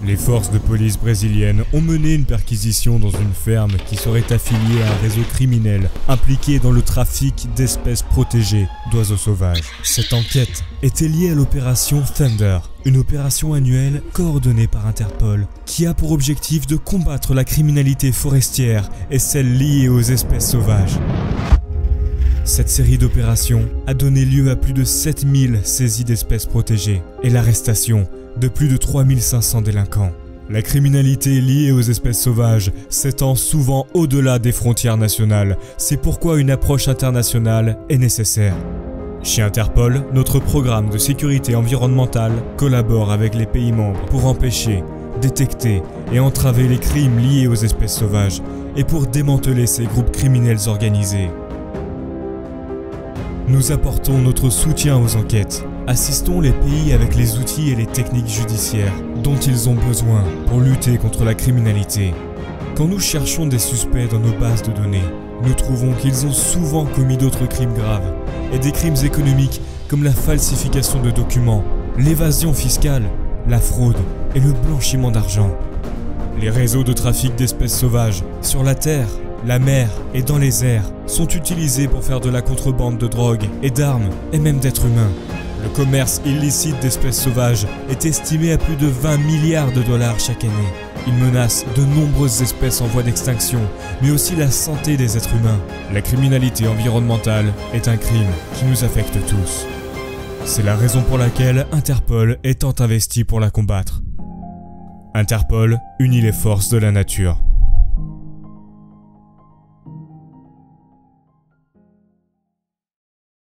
Les forces de police brésiliennes ont mené une perquisition dans une ferme qui serait affiliée à un réseau criminel impliqué dans le trafic d'espèces protégées d'oiseaux sauvages. Cette enquête était liée à l'opération Thunder, une opération annuelle coordonnée par Interpol qui a pour objectif de combattre la criminalité forestière et celle liée aux espèces sauvages. Cette série d'opérations a donné lieu à plus de 7000 saisies d'espèces protégées et l'arrestation de plus de 3500 délinquants. La criminalité liée aux espèces sauvages s'étend souvent au-delà des frontières nationales, c'est pourquoi une approche internationale est nécessaire. Chez Interpol, notre programme de sécurité environnementale collabore avec les pays membres pour empêcher, détecter et entraver les crimes liés aux espèces sauvages et pour démanteler ces groupes criminels organisés. Nous apportons notre soutien aux enquêtes. Assistons les pays avec les outils et les techniques judiciaires dont ils ont besoin pour lutter contre la criminalité. Quand nous cherchons des suspects dans nos bases de données, nous trouvons qu'ils ont souvent commis d'autres crimes graves et des crimes économiques comme la falsification de documents, l'évasion fiscale, la fraude et le blanchiment d'argent. Les réseaux de trafic d'espèces sauvages sur la terre, la mer et dans les airs sont utilisés pour faire de la contrebande de drogue et d'armes et même d'êtres humains. Le commerce illicite d'espèces sauvages est estimé à plus de 20 milliards de dollars chaque année. Il menace de nombreuses espèces en voie d'extinction, mais aussi la santé des êtres humains. La criminalité environnementale est un crime qui nous affecte tous. C'est la raison pour laquelle Interpol est tant investi pour la combattre. Interpol unit les forces de la nature.